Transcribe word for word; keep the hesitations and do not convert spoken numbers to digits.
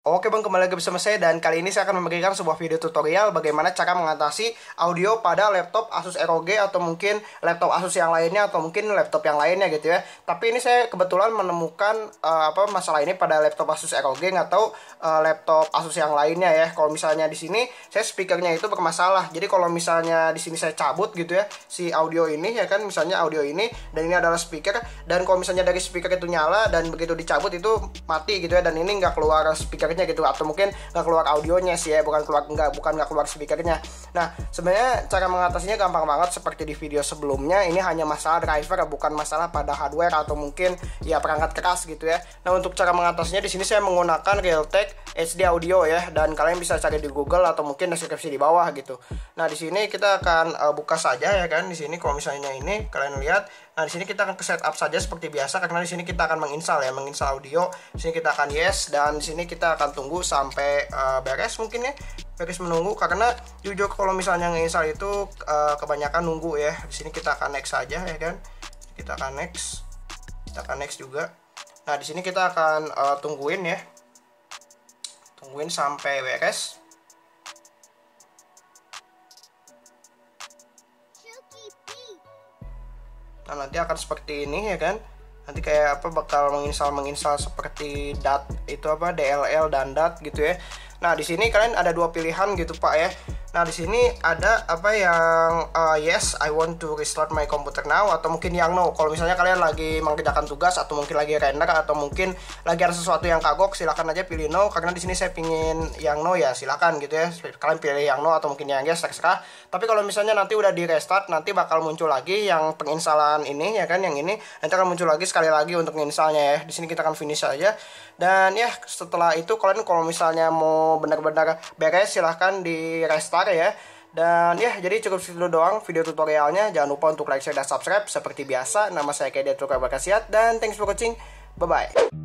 Oke bang, kembali lagi bersama saya dan kali ini saya akan memberikan sebuah video tutorial bagaimana cara mengatasi audio pada laptop Asus R O G atau mungkin laptop Asus yang lainnya atau mungkin laptop yang lainnya gitu ya. Tapi ini saya kebetulan menemukan uh, apa masalah ini pada laptop Asus R O G atau uh, laptop Asus yang lainnya ya. Kalau misalnya di sini saya speakernya itu bermasalah. Jadi kalau misalnya di sini saya cabut gitu ya si audio ini ya kan, misalnya audio ini dan ini adalah speaker, dan kalau misalnya dari speaker itu nyala dan begitu dicabut itu mati gitu ya, dan ini nggak keluar speaker gitu, atau mungkin nggak keluar audionya sih ya, bukan keluar nggak bukan nggak keluar speakernya. Nah sebenarnya cara mengatasinya gampang banget seperti di video sebelumnya. Ini hanya masalah driver, bukan masalah pada hardware atau mungkin ya perangkat keras gitu ya. Nah untuk cara mengatasinya di sini saya menggunakan Realtek H D Audio ya, dan kalian bisa cari di Google atau mungkin deskripsi di bawah gitu. Nah di sini kita akan uh, buka saja ya kan. Di sini kalau misalnya ini kalian lihat, nah di sini kita akan ke setup saja seperti biasa, karena di sini kita akan menginstal ya, menginstal audio. Di sini kita akan yes, dan di sini kita akan tunggu sampai uh, beres mungkin ya, beres menunggu, karena jujur kalau misalnya menginstal itu uh, kebanyakan nunggu ya. Di sini kita akan next saja ya kan, kita akan next, kita akan next juga. Nah di sini kita akan uh, tungguin ya, tungguin sampai beres. Nah nanti akan seperti ini ya kan. Nanti kayak apa bakal menginstal menginstal seperti dat itu apa D L L dan dat gitu ya. Nah di sini kalian ada dua pilihan gitu Pak ya. Nah di sini ada apa yang uh, yes I want to restart my computer now, atau mungkin yang no. Kalau misalnya kalian lagi mengerjakan tugas atau mungkin lagi render atau mungkin lagi ada sesuatu yang kagok, silahkan aja pilih no. Karena di sini saya pingin yang no ya, silahkan gitu ya. Kalian pilih yang no atau mungkin yang yes, terserah. Tapi kalau misalnya nanti udah di restart, nanti bakal muncul lagi yang penginstalan ini ya kan, yang ini nanti akan muncul lagi sekali lagi untuk menginstalnya ya. Di sini kita akan finish aja. Dan ya setelah itu kalian kalau misalnya mau benar-benar beres, silahkan di restart ya. Dan ya jadi cukup segitu doang video tutorialnya. Jangan lupa untuk like, share, dan subscribe seperti biasa. Nama saya Kede Tukar Berkasiat, dan thanks for watching. Bye bye.